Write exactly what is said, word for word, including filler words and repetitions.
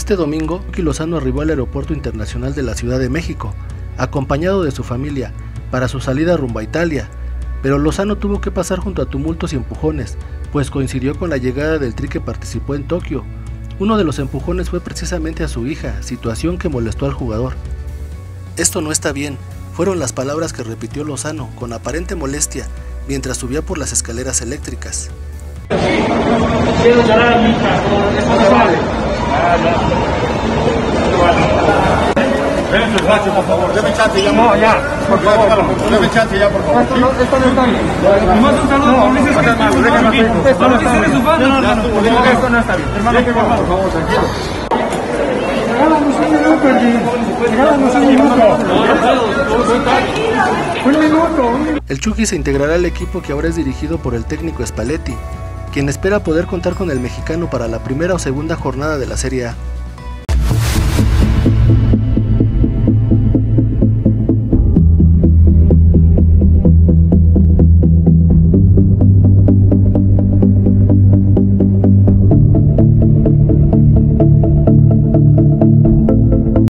Este domingo, Chucky Lozano arribó al Aeropuerto Internacional de la Ciudad de México, acompañado de su familia, para su salida rumbo a Italia, pero Lozano tuvo que pasar junto a tumultos y empujones, pues coincidió con la llegada del Tri que participó en Tokio. Uno de los empujones fue precisamente a su hija, situación que molestó al jugador. Esto no está bien, fueron las palabras que repitió Lozano con aparente molestia mientras subía por las escaleras eléctricas. Quiero llorar a mi hija, esto no vale. Ven su espacio, por favor. Deme chance ya. No, ya, por favor. Deme chance ya, por favor. Esto no, esto no está bien. Nomás un saludo a Ulises. Esto no está bien. Esto no está bien. Hermano, por favor, tranquilo. Regálanos un minuto, Ernie. Regálanos un minuto. Un minuto. El Chucky se integrará al equipo que ahora es dirigido por el técnico Spalletti, quien espera poder contar con el mexicano para la primera o segunda jornada de la Serie A.